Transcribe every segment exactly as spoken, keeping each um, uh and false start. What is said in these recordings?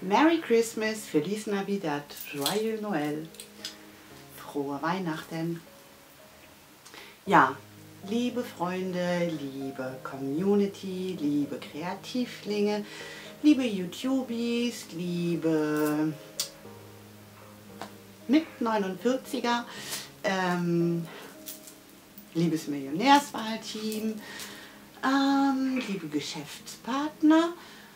Merry Christmas, Feliz Navidad, Joyeux Noël, frohe Weihnachten. Ja, liebe Freunde, liebe Community, liebe Kreativlinge, liebe YouTubies, liebe mit neunundvierziger, ähm, liebes Millionärswahlteam, ähm, liebe Geschäftspartner,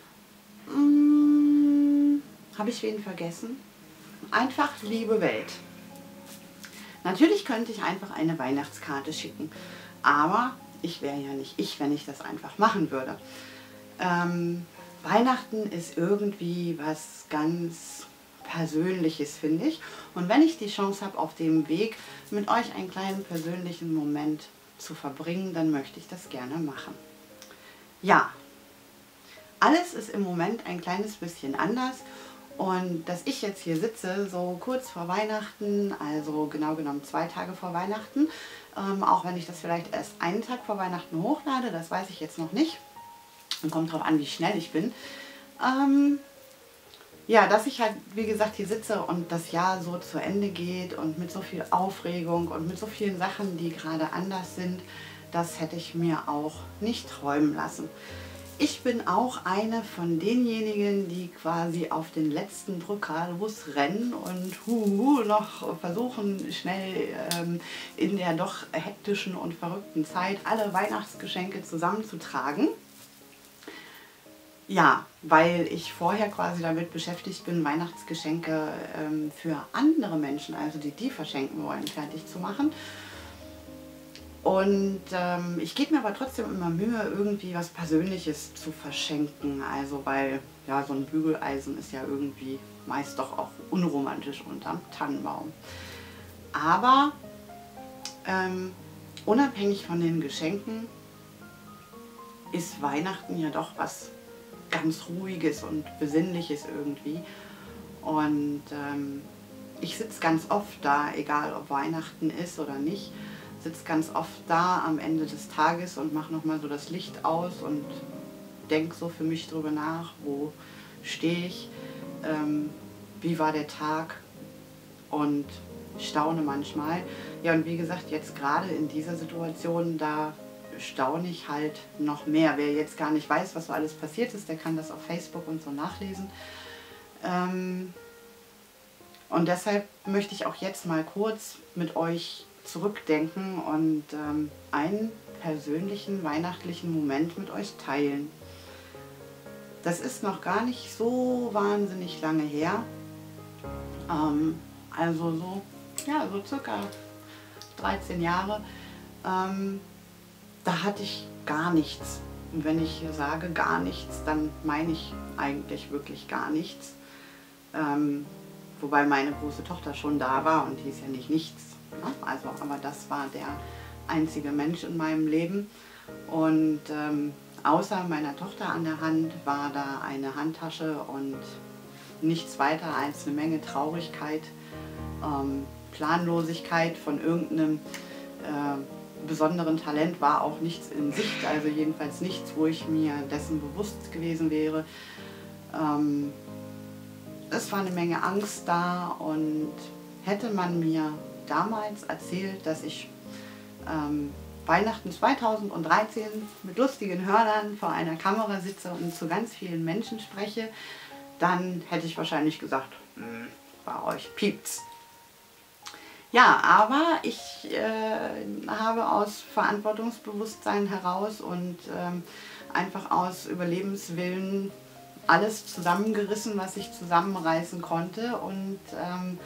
ähm, habe ich wen vergessen? Einfach liebe Welt. Natürlich könnte ich einfach eine Weihnachtskarte schicken, aber ich wäre ja nicht ich, wenn ich das einfach machen würde. Ähm, Weihnachten ist irgendwie was ganz Persönliches, finde ich. Und wenn ich die Chance habe, auf dem Weg mit euch einen kleinen persönlichen Moment zu verbringen, dann möchte ich das gerne machen. Ja, alles ist im Moment ein kleines bisschen anders. Und dass ich jetzt hier sitze, so kurz vor Weihnachten, also genau genommen zwei Tage vor Weihnachten, ähm, auch wenn ich das vielleicht erst einen Tag vor Weihnachten hochlade, das weiß ich jetzt noch nicht. Und kommt drauf an, wie schnell ich bin. Ähm, ja, dass ich halt, wie gesagt, hier sitze und das Jahr so zu Ende geht und mit so viel Aufregung und mit so vielen Sachen, die gerade anders sind, das hätte ich mir auch nicht träumen lassen. Ich bin auch eine von denjenigen, die quasi auf den letzten Drücker losrennen und huhu, noch versuchen, schnell ähm, in der doch hektischen und verrückten Zeit alle Weihnachtsgeschenke zusammenzutragen. Ja, weil ich vorher quasi damit beschäftigt bin, Weihnachtsgeschenke ähm, für andere Menschen, also die die verschenken wollen, fertig zu machen. Und ähm, ich gebe mir aber trotzdem immer Mühe, irgendwie was Persönliches zu verschenken. Also weil, ja, so ein Bügeleisen ist ja irgendwie meist doch auch unromantisch unterm Tannenbaum. Aber ähm, unabhängig von den Geschenken ist Weihnachten ja doch was ganz Ruhiges und Besinnliches irgendwie. Und ähm, ich sitze ganz oft da, egal ob Weihnachten ist oder nicht, sitze ganz oft da am Ende des Tages und mache nochmal so das Licht aus und denke so für mich drüber nach, wo stehe ich, ähm, wie war der Tag und staune manchmal. Ja, und wie gesagt, jetzt gerade in dieser Situation, da staune ich halt noch mehr. Wer jetzt gar nicht weiß, was so alles passiert ist, der kann das auf Facebook und so nachlesen. Ähm, und deshalb möchte ich auch jetzt mal kurz mit euch zurückdenken und ähm, einen persönlichen weihnachtlichen Moment mit euch teilen. Das ist noch gar nicht so wahnsinnig lange her. Ähm, also so, ja, so circa dreizehn Jahre. Ähm, da hatte ich gar nichts. Und wenn ich sage gar nichts, dann meine ich eigentlich wirklich gar nichts. Ähm, wobei meine große Tochter schon da war und die ist ja nicht nichts. Ne? Also, aber das war der einzige Mensch in meinem Leben. Und ähm, außer meiner Tochter an der Hand war da eine Handtasche und nichts weiter als eine Menge Traurigkeit, ähm, Planlosigkeit von irgendeinem äh, besonderen Talent war auch nichts in Sicht, also jedenfalls nichts, wo ich mir dessen bewusst gewesen wäre. Ähm, es war eine Menge Angst da und hätte man mir damals erzählt, dass ich ähm, Weihnachten zweitausenddreizehn mit lustigen Hörnern vor einer Kamera sitze und zu ganz vielen Menschen spreche, dann hätte ich wahrscheinlich gesagt, bei euch piept's. Ja, aber ich äh, habe aus Verantwortungsbewusstsein heraus und ähm, einfach aus Überlebenswillen alles zusammengerissen, was ich zusammenreißen konnte und ähm,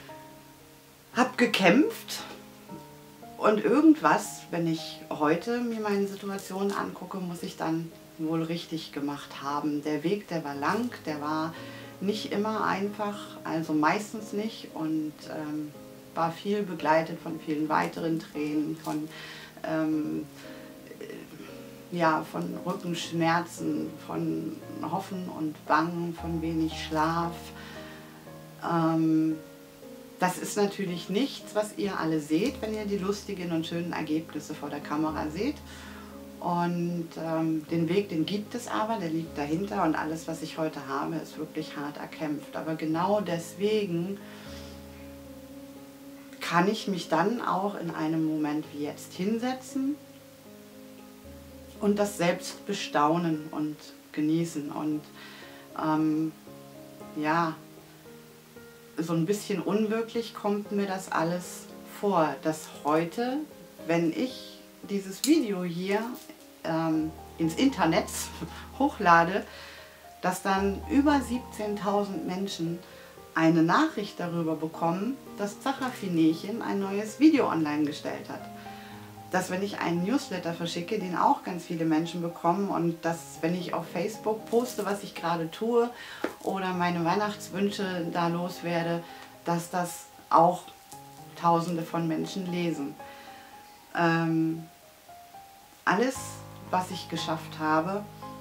habe gekämpft. Und irgendwas, wenn ich heute mir meine Situation angucke, muss ich dann wohl richtig gemacht haben. Der Weg, der war lang, der war nicht immer einfach, also meistens nicht und ähm, war viel begleitet von vielen weiteren Tränen, von, ähm, ja, von Rückenschmerzen, von Hoffen und Bangen, von wenig Schlaf. Ähm, das ist natürlich nichts, was ihr alle seht, wenn ihr die lustigen und schönen Ergebnisse vor der Kamera seht. Und ähm, den Weg, den gibt es aber, der liegt dahinter und alles, was ich heute habe, ist wirklich hart erkämpft. Aber genau deswegen kann ich mich dann auch in einem Moment wie jetzt hinsetzen und das selbst bestaunen und genießen. Und ähm, ja, so ein bisschen unwirklich kommt mir das alles vor, dass heute, wenn ich dieses Video hier ähm, ins Internet hochlade, dass dann über siebzehntausend Menschen eine Nachricht darüber bekommen, dass Zachafinächen ein neues Video online gestellt hat. Dass wenn ich einen Newsletter verschicke, den auch ganz viele Menschen bekommen, und dass wenn ich auf Facebook poste, was ich gerade tue oder meine Weihnachtswünsche da loswerde, dass das auch Tausende von Menschen lesen. Ähm, alles, was ich geschafft habe,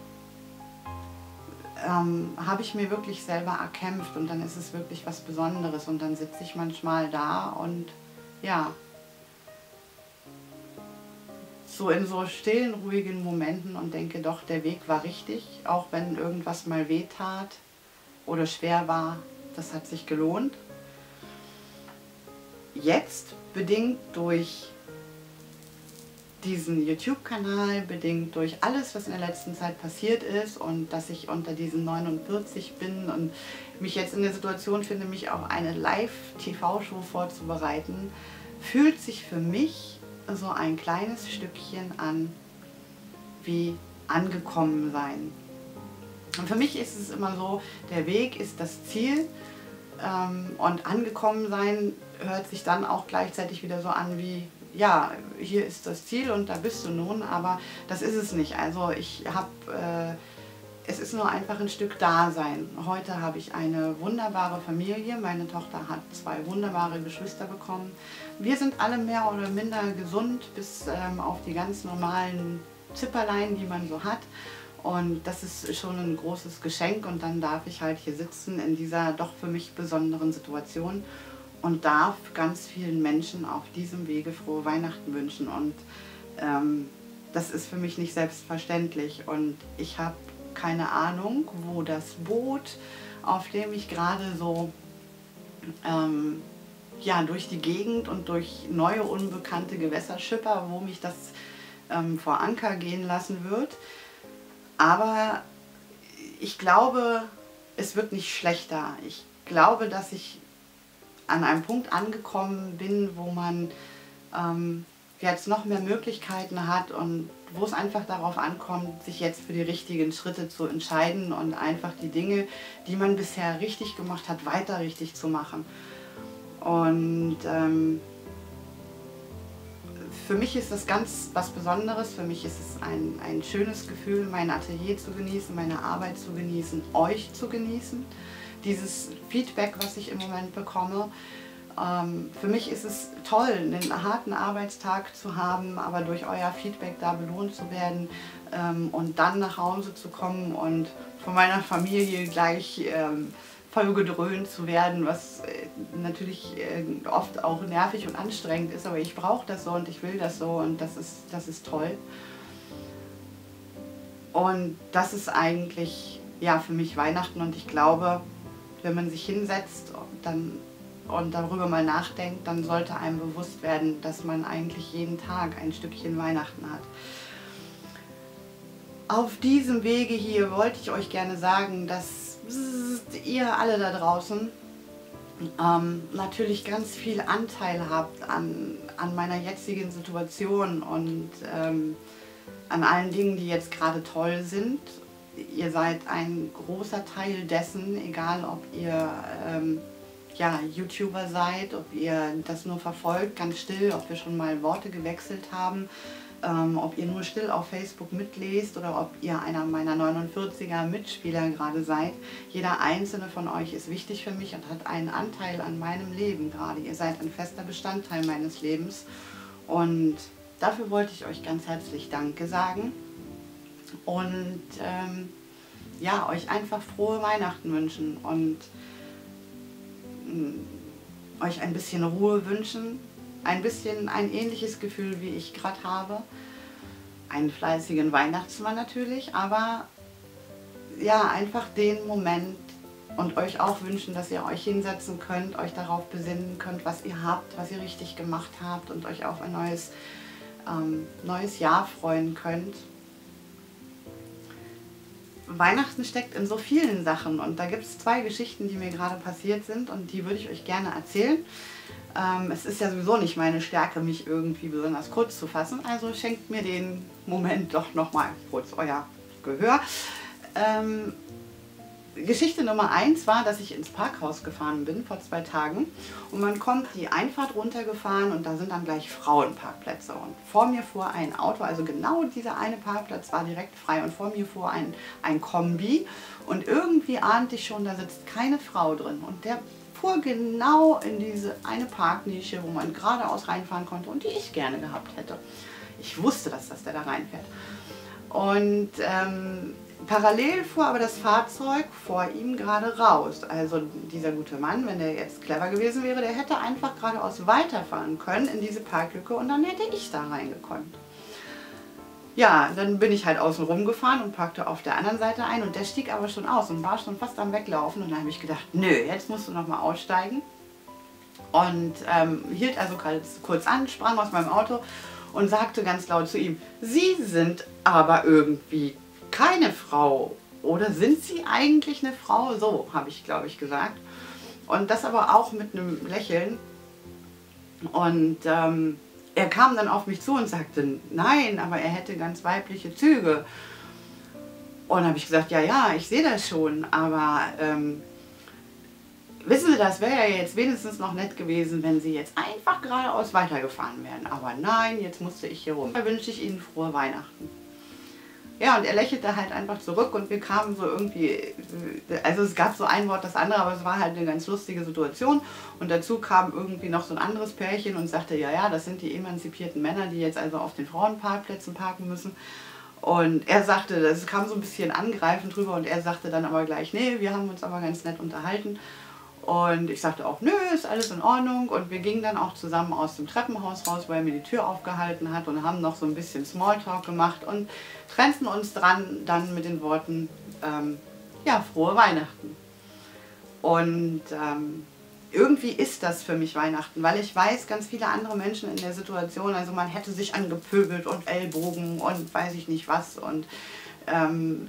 ähm, habe ich mir wirklich selber erkämpft, und dann ist es wirklich was Besonderes, und dann sitze ich manchmal da und ja, so in so stillen, ruhigen Momenten und denke, doch, der Weg war richtig, auch wenn irgendwas mal weh tat oder schwer war, das hat sich gelohnt. Jetzt, bedingt durch diesen YouTube-Kanal, bedingt durch alles, was in der letzten Zeit passiert ist und dass ich unter diesen neunundvierzig bin und mich jetzt in der Situation finde, mich auf eine Live-T V-Show vorzubereiten, fühlt sich für mich so ein kleines Stückchen an wie angekommen sein. Und für mich ist es immer so, der Weg ist das Ziel, ähm, und angekommen sein hört sich dann auch gleichzeitig wieder so an wie, ja, hier ist das Ziel und da bist du nun, aber das ist es nicht. Also ich habe, äh, es ist nur einfach ein Stück Dasein. Heute habe ich eine wunderbare Familie, meine Tochter hat zwei wunderbare Geschwister bekommen. Wir sind alle mehr oder minder gesund, bis ähm, auf die ganz normalen Zipperlein, die man so hat. Und das ist schon ein großes Geschenk, und dann darf ich halt hier sitzen in dieser doch für mich besonderen Situation und darf ganz vielen Menschen auf diesem Wege frohe Weihnachten wünschen. Und ähm, das ist für mich nicht selbstverständlich, und ich habe keine Ahnung, wo das Boot, auf dem ich gerade so ähm, ja, durch die Gegend und durch neue unbekannte Gewässer schipper, wo mich das ähm, vor Anker gehen lassen wird. Aber ich glaube, es wird nicht schlechter. Ich glaube, dass ich an einem Punkt angekommen bin, wo man ähm, jetzt noch mehr Möglichkeiten hat und wo es einfach darauf ankommt, sich jetzt für die richtigen Schritte zu entscheiden und einfach die Dinge, die man bisher richtig gemacht hat, weiter richtig zu machen. Und ähm, für mich ist das ganz was Besonderes. Für mich ist es ein, ein schönes Gefühl, mein Atelier zu genießen, meine Arbeit zu genießen, euch zu genießen. Dieses Feedback, was ich im Moment bekomme. Ähm, für mich ist es toll, einen harten Arbeitstag zu haben, aber durch euer Feedback da belohnt zu werden, ähm, und dann nach Hause zu kommen und von meiner Familie gleich ähm, vollgedröhnt zu werden, was äh, natürlich äh, oft auch nervig und anstrengend ist, aber ich brauche das so und ich will das so, und das ist, das ist toll. Und das ist eigentlich ja für mich Weihnachten, und ich glaube, wenn man sich hinsetzt und, dann, und darüber mal nachdenkt, dann sollte einem bewusst werden, dass man eigentlich jeden Tag ein Stückchen Weihnachten hat. Auf diesem Wege hier wollte ich euch gerne sagen, dass ihr alle da draußen ähm, natürlich ganz viel Anteil habt an, an meiner jetzigen Situation und ähm, an allen Dingen, die jetzt gerade toll sind. Ihr seid ein großer Teil dessen, egal ob ihr ähm, ja, YouTuber seid, ob ihr das nur verfolgt, ganz still, ob wir schon mal Worte gewechselt haben, ähm, ob ihr nur still auf Facebook mitlest oder ob ihr einer meiner neunundvierziger Mitspieler gerade seid. Jeder einzelne von euch ist wichtig für mich und hat einen Anteil an meinem Leben gerade. Ihr seid ein fester Bestandteil meines Lebens, und dafür wollte ich euch ganz herzlich Danke sagen und ähm, ja, euch einfach frohe Weihnachten wünschen und mh, euch ein bisschen Ruhe wünschen, ein bisschen ein ähnliches Gefühl, wie ich gerade habe, einen fleißigen Weihnachtsmann natürlich, aber ja, einfach den Moment und euch auch wünschen, dass ihr euch hinsetzen könnt, euch darauf besinnen könnt, was ihr habt, was ihr richtig gemacht habt und euch auf ein neues, ähm, neues Jahr freuen könnt. Weihnachten steckt in so vielen Sachen und da gibt es zwei Geschichten, die mir gerade passiert sind und die würde ich euch gerne erzählen. Ähm, es ist ja sowieso nicht meine Stärke, mich irgendwie besonders kurz zu fassen, also schenkt mir den Moment doch nochmal kurz euer Gehör. Ähm, Geschichte Nummer eins war, dass ich ins Parkhaus gefahren bin vor zwei Tagen und man kommt die Einfahrt runtergefahren und da sind dann gleich Frauenparkplätze und vor mir fuhr ein Auto, also genau dieser eine Parkplatz war direkt frei und vor mir fuhr ein, ein Kombi und irgendwie ahnte ich schon, da sitzt keine Frau drin und der fuhr genau in diese eine Parknische, wo man geradeaus reinfahren konnte und die ich gerne gehabt hätte. Ich wusste, dass das der da reinfährt. Und ähm, parallel fuhr aber das Fahrzeug vor ihm gerade raus. Also dieser gute Mann, wenn der jetzt clever gewesen wäre, der hätte einfach geradeaus weiterfahren können in diese Parklücke und dann hätte ich da reingekonnt. Ja, dann bin ich halt außen rum gefahren und parkte auf der anderen Seite ein und der stieg aber schon aus und war schon fast am Weglaufen und dann habe ich gedacht, nö, jetzt musst du noch mal aussteigen. Und ähm, hielt also kurz an, sprang aus meinem Auto und sagte ganz laut zu ihm, Sie sind aber irgendwie keine Frau. Oder sind Sie eigentlich eine Frau? So habe ich, glaube ich, gesagt. Und das aber auch mit einem Lächeln. Und ähm, er kam dann auf mich zu und sagte, nein, aber er hätte ganz weibliche Züge. Und dann habe ich gesagt, ja, ja, ich sehe das schon, aber ähm, wissen Sie, das wäre ja jetzt wenigstens noch nett gewesen, wenn Sie jetzt einfach geradeaus weitergefahren wären. Aber nein, jetzt musste ich hier rum. Da wünsche ich Ihnen frohe Weihnachten. Ja, und er lächelte halt einfach zurück und wir kamen so irgendwie, also es gab so ein Wort, das andere, aber es war halt eine ganz lustige Situation. Und dazu kam irgendwie noch so ein anderes Pärchen und sagte, ja, ja, das sind die emanzipierten Männer, die jetzt also auf den Frauenparkplätzen parken müssen. Und er sagte, das kam so ein bisschen angreifend drüber und er sagte dann aber gleich, nee, wir haben uns aber ganz nett unterhalten. Und ich sagte auch, nö, ist alles in Ordnung. Und wir gingen dann auch zusammen aus dem Treppenhaus raus, weil er mir die Tür aufgehalten hat und haben noch so ein bisschen Smalltalk gemacht und trennten uns dran dann mit den Worten, ähm, ja, frohe Weihnachten. Und ähm, irgendwie ist das für mich Weihnachten, weil ich weiß, ganz viele andere Menschen in der Situation, also man hätte sich angepöbelt und Ellbogen und weiß ich nicht was und ähm,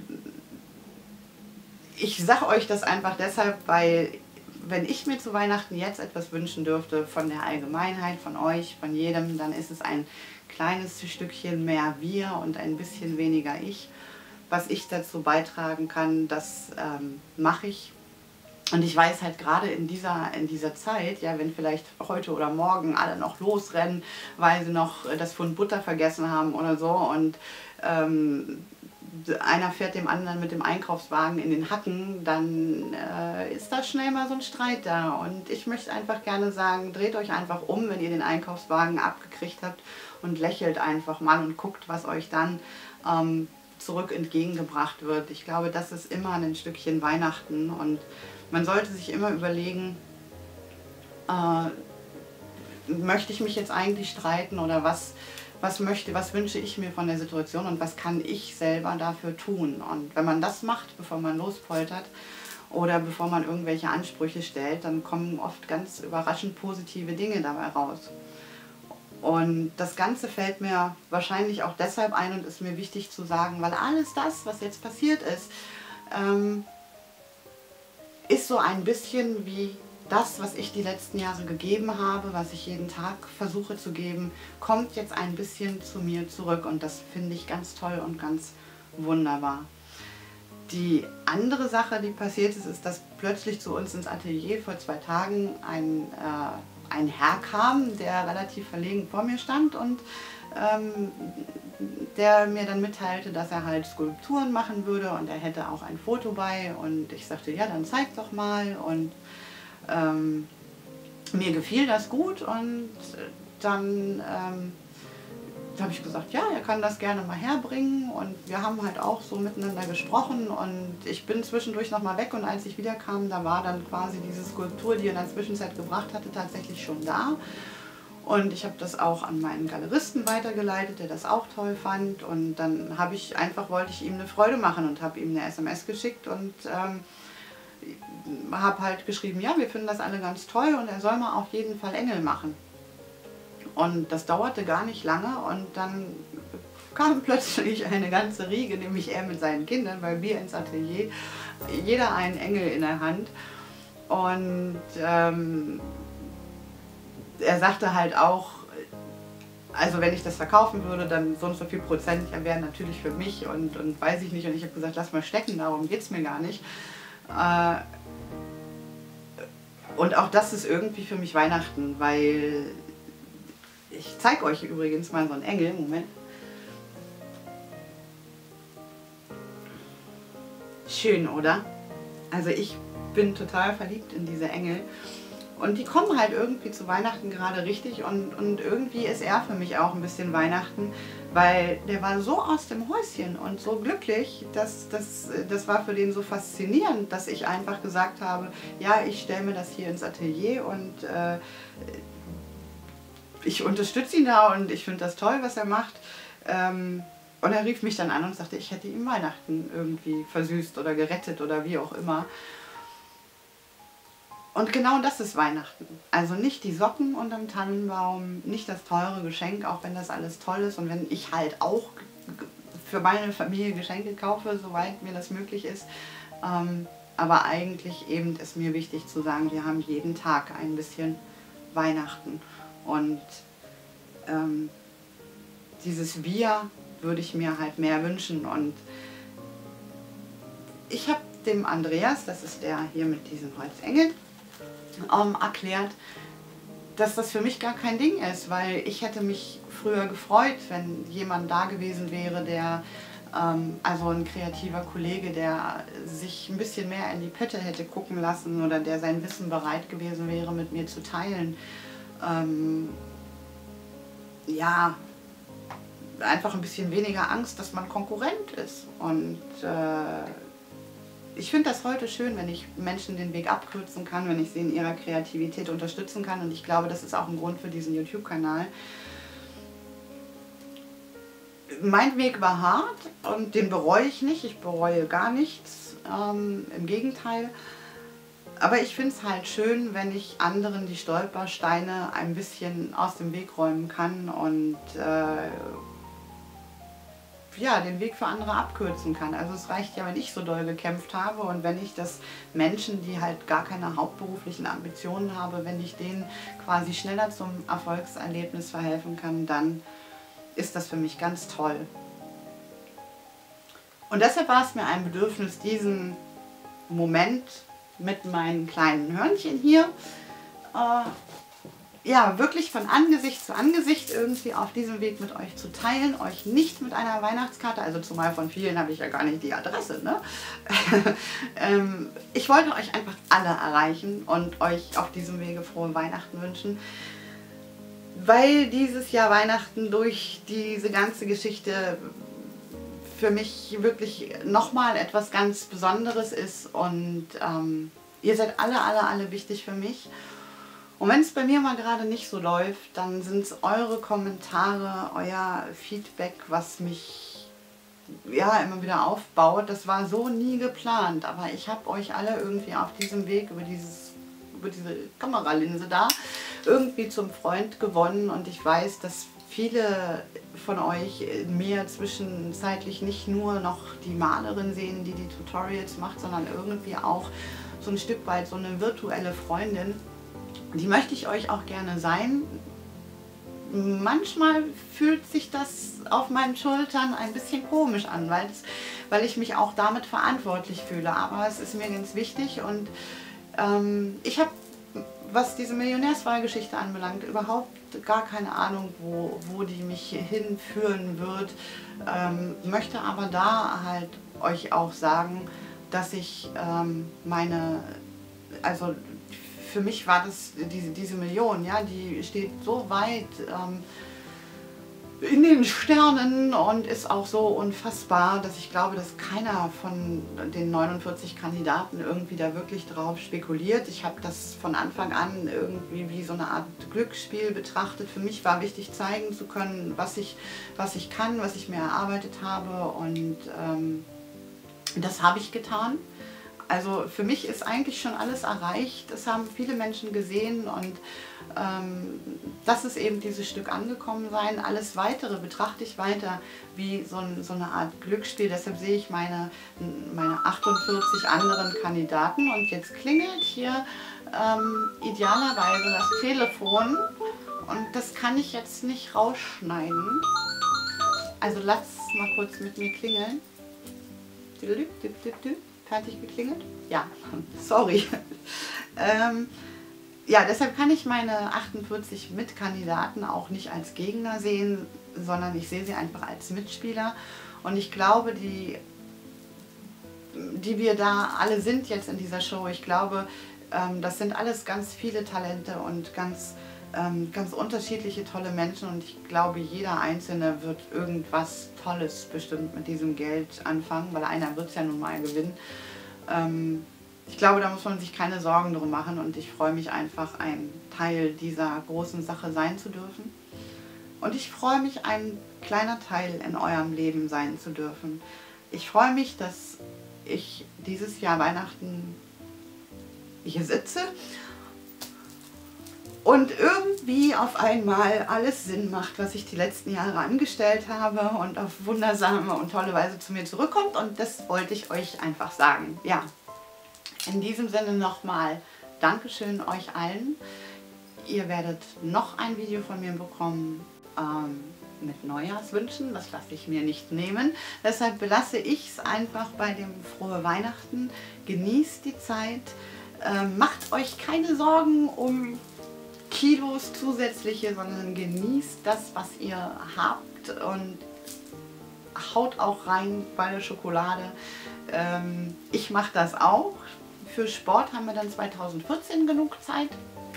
ich sage euch das einfach deshalb, weil wenn ich mir zu Weihnachten jetzt etwas wünschen dürfte von der Allgemeinheit, von euch, von jedem, dann ist es ein kleines Stückchen mehr wir und ein bisschen weniger ich. Was ich dazu beitragen kann, das ähm, mache ich. Und ich weiß halt gerade in dieser, in dieser Zeit, ja, wenn vielleicht heute oder morgen alle noch losrennen, weil sie noch das Pfund Butter vergessen haben oder so und ähm, einer fährt dem anderen mit dem Einkaufswagen in den Hacken, dann äh, ist da schnell mal so ein Streit da. Und ich möchte einfach gerne sagen, dreht euch einfach um, wenn ihr den Einkaufswagen abgekriegt habt und lächelt einfach mal und guckt, was euch dann ähm, zurück entgegengebracht wird. Ich glaube, das ist immer ein Stückchen Weihnachten und man sollte sich immer überlegen, äh, möchte ich mich jetzt eigentlich streiten oder was Was, möchte, was wünsche ich mir von der Situation und was kann ich selber dafür tun. Und wenn man das macht, bevor man lospoltert oder bevor man irgendwelche Ansprüche stellt, dann kommen oft ganz überraschend positive Dinge dabei raus. Und das Ganze fällt mir wahrscheinlich auch deshalb ein und ist mir wichtig zu sagen, weil alles das, was jetzt passiert ist, ähm, ist so ein bisschen wie das, was ich die letzten Jahre gegeben habe, was ich jeden Tag versuche zu geben, kommt jetzt ein bisschen zu mir zurück und das finde ich ganz toll und ganz wunderbar. Die andere Sache, die passiert ist, ist, dass plötzlich zu uns ins Atelier vor zwei Tagen ein, äh, ein Herr kam, der relativ verlegen vor mir stand und ähm, der mir dann mitteilte, dass er halt Skulpturen machen würde und er hätte auch ein Foto bei und ich sagte, ja, dann zeig doch mal und Ähm, mir gefiel das gut und dann ähm, habe ich gesagt, ja, er kann das gerne mal herbringen und wir haben halt auch so miteinander gesprochen und ich bin zwischendurch nochmal weg und als ich wiederkam, da war dann quasi diese Skulptur, die er in der Zwischenzeit gebracht hatte, tatsächlich schon da Und ich habe das auch an meinen Galeristen weitergeleitet, der das auch toll fand. Und dann habe ich einfach, wollte ich ihm eine Freude machen und habe ihm eine S M S geschickt und ähm, habe halt geschrieben, ja, wir finden das alle ganz toll und er soll mal auf jeden Fall Engel machen. Und das dauerte gar nicht lange und dann kam plötzlich eine ganze Riege, nämlich er mit seinen Kindern, bei mir ins Atelier, jeder einen Engel in der Hand. Und ähm, er sagte halt auch, also wenn ich das verkaufen würde, dann so und so viel Prozent wären natürlich für mich und, und weiß ich nicht. Und ich habe gesagt, lass mal stecken, darum geht es mir gar nicht. Äh, und auch das ist irgendwie für mich Weihnachten, weil ich zeige euch übrigens mal so einen Engel, Moment. Schön, oder? Also ich bin total verliebt in diese Engel. Und die kommen halt irgendwie zu Weihnachten gerade richtig und, und irgendwie ist er für mich auch ein bisschen Weihnachten, weil der war so aus dem Häuschen und so glücklich, dass das, das war für den so faszinierend, dass ich einfach gesagt habe, ja, ich stelle mir das hier ins Atelier und äh, ich unterstütze ihn da und ich finde das toll, was er macht. Ähm, und er rief mich dann an und sagte, ich hätte ihm Weihnachten irgendwie versüßt oder gerettet oder wie auch immer. Und genau das ist Weihnachten. Also nicht die Socken unterm Tannenbaum, nicht das teure Geschenk, auch wenn das alles toll ist und wenn ich halt auch für meine Familie Geschenke kaufe, soweit mir das möglich ist. Ähm, aber eigentlich eben ist mir wichtig zu sagen, wir haben jeden Tag ein bisschen Weihnachten. Und ähm, dieses Wir würde ich mir halt mehr wünschen. Und ich habe dem Andreas, das ist der hier mit diesem Holzengel, ähm, erklärt, dass das für mich gar kein Ding ist, weil ich hätte mich früher gefreut, wenn jemand da gewesen wäre, der, ähm, also ein kreativer Kollege, der sich ein bisschen mehr in die Pötte hätte gucken lassen oder der sein Wissen bereit gewesen wäre, mit mir zu teilen. Ähm, ja, einfach ein bisschen weniger Angst, dass man Konkurrent ist. Und äh, ich finde das heute schön, wenn ich Menschen den Weg abkürzen kann, wenn ich sie in ihrer Kreativität unterstützen kann. Und ich glaube, das ist auch ein Grund für diesen YouTube-Kanal. Mein Weg war hart und den bereue ich nicht. Ich bereue gar nichts, ähm, im Gegenteil. Aber ich finde es halt schön, wenn ich anderen die Stolpersteine ein bisschen aus dem Weg räumen kann und äh, ja, den Weg für andere abkürzen kann. Also es reicht ja, wenn ich so doll gekämpft habe und wenn ich das Menschen, die halt gar keine hauptberuflichen Ambitionen haben, wenn ich denen quasi schneller zum Erfolgserlebnis verhelfen kann, dann ist das für mich ganz toll. Und deshalb war es mir ein Bedürfnis, diesen Moment mit meinen kleinen Hörnchen hier äh, ja, wirklich von Angesicht zu Angesicht irgendwie auf diesem Weg mit euch zu teilen, euch nicht mit einer Weihnachtskarte, also zumal von vielen habe ich ja gar nicht die Adresse, ne? ähm, ich wollte euch einfach alle erreichen und euch auf diesem Wege frohe Weihnachten wünschen, weil dieses Jahr Weihnachten durch diese ganze Geschichte für mich wirklich nochmal etwas ganz Besonderes ist und ähm, ihr seid alle, alle, alle wichtig für mich. Und wenn es bei mir mal gerade nicht so läuft, dann sind es eure Kommentare, euer Feedback, was mich ja immer wieder aufbaut. Das war so nie geplant, aber ich habe euch alle irgendwie auf diesem Weg über, dieses, über diese Kameralinse da irgendwie zum Freund gewonnen und ich weiß, dass viele von euch mir zwischenzeitlich nicht nur noch die Malerin sehen, die die Tutorials macht, sondern irgendwie auch so ein Stück weit so eine virtuelle Freundin. Die möchte ich euch auch gerne sein. Manchmal fühlt sich das auf meinen Schultern ein bisschen komisch an, weil, es, weil ich mich auch damit verantwortlich fühle. Aber es ist mir ganz wichtig und ähm, ich habe, was diese Millionärswahlgeschichte anbelangt, überhaupt gar keine Ahnung, wo, wo die mich hinführen wird. Ähm, möchte aber da halt euch auch sagen, dass ich ähm, meine, also für mich war das diese, diese Million, ja, die steht so weit ähm, in den Sternen und ist auch so unfassbar, dass ich glaube, dass keiner von den neunundvierzig Kandidaten irgendwie da wirklich drauf spekuliert. Ich habe das von Anfang an irgendwie wie so eine Art Glücksspiel betrachtet. Für mich war wichtig, zeigen zu können, was ich, was ich kann, was ich mir erarbeitet habe, und ähm, das habe ich getan. Also für mich ist eigentlich schon alles erreicht. Das haben viele Menschen gesehen, und ähm, das ist eben dieses Stück angekommen sein. Alles Weitere betrachte ich weiter wie so, ein, so eine Art Glücksspiel. Deshalb sehe ich meine, meine achtundvierzig anderen Kandidaten, und jetzt klingelt hier ähm, idealerweise das Telefon, und das kann ich jetzt nicht rausschneiden. Also lass es mal kurz mit mir klingeln. Fertig geklingelt? Ja, sorry. ähm, ja, deshalb kann ich meine achtundvierzig Mitkandidaten auch nicht als Gegner sehen, sondern ich sehe sie einfach als Mitspieler. Und ich glaube, die, die wir da alle sind jetzt in dieser Show, ich glaube, ähm, das sind alles ganz viele Talente und ganz, ähm, ganz unterschiedliche tolle Menschen. Und ich glaube, jeder Einzelne wird irgendwas Tolles bestimmt mit diesem Geld anfangen, weil einer wird es ja nun mal gewinnen. Ähm, ich glaube, da muss man sich keine Sorgen drum machen, und ich freue mich einfach, ein Teil dieser großen Sache sein zu dürfen. Und ich freue mich, ein kleiner Teil in eurem Leben sein zu dürfen. Ich freue mich, dass ich dieses Jahr Weihnachten hier sitze und irgendwie auf einmal alles Sinn macht, was ich die letzten Jahre angestellt habe, und auf wundersame und tolle Weise zu mir zurückkommt, und das wollte ich euch einfach sagen. Ja, in diesem Sinne nochmal Dankeschön euch allen. Ihr werdet noch ein Video von mir bekommen ähm, mit Neujahrswünschen, das lasse ich mir nicht nehmen. Deshalb belasse ich es einfach bei dem Frohe Weihnachten. Genießt die Zeit, ähm, macht euch keine Sorgen um Kilos zusätzliche, sondern genießt das, was ihr habt, und haut auch rein bei der Schokolade. Ähm, ich mache das auch. Für Sport haben wir dann zweitausendvierzehn genug Zeit.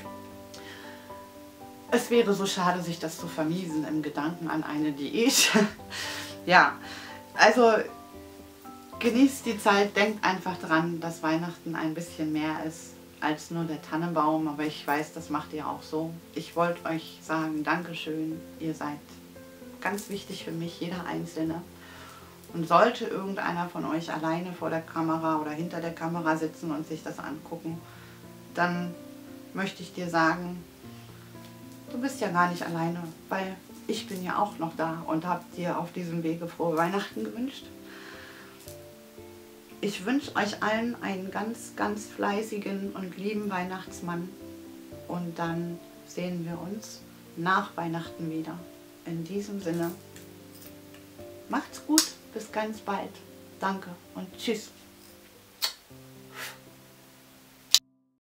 Es wäre so schade, sich das zu vermiesen im Gedanken an eine Diät. Ja, also genießt die Zeit, denkt einfach dran, dass Weihnachten ein bisschen mehr ist als nur der Tannenbaum, aber ich weiß, das macht ihr auch so. Ich wollte euch sagen, Dankeschön, ihr seid ganz wichtig für mich, jeder Einzelne. Und sollte irgendeiner von euch alleine vor der Kamera oder hinter der Kamera sitzen und sich das angucken, dann möchte ich dir sagen, du bist ja gar nicht alleine, weil ich bin ja auch noch da und habe dir auf diesem Wege frohe Weihnachten gewünscht. Ich wünsche euch allen einen ganz, ganz fleißigen und lieben Weihnachtsmann, und dann sehen wir uns nach Weihnachten wieder. In diesem Sinne, macht's gut, bis ganz bald. Danke und tschüss.